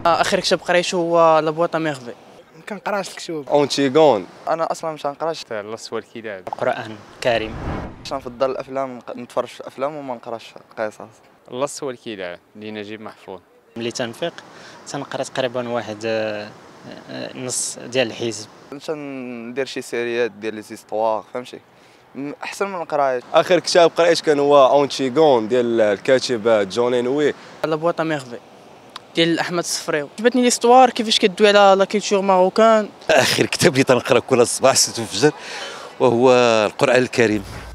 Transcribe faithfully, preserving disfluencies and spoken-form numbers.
اخر كتاب قريته هو لا بواط ميرفي. ما كنقراش الكتب. اونتيغون. انا اصلا مش غنقراش اللص والكلاب. القرآن الكريم. نفضل الافلام، نتفرج في الافلام وما نقراش قصص. اللص والكلاب لنجيب محفوظ. ملي تنفيق تنقرا تقريبا واحد نص ديال الحزب. ندير شي سيريات ديال لي زيستوار، فهمتي، احسن من القرايه. اخر كتاب قريت كان هو اونتيغون ديال الكاتب جون انوي. لا بواط ميرفي ديال احمد الصفريو. عجبتني ليستوار كيفاش كدوي على لا كولتور ماروكان. اخر كتاب اللي تنقرا كل صباح ست الفجر وهو القرآن الكريم.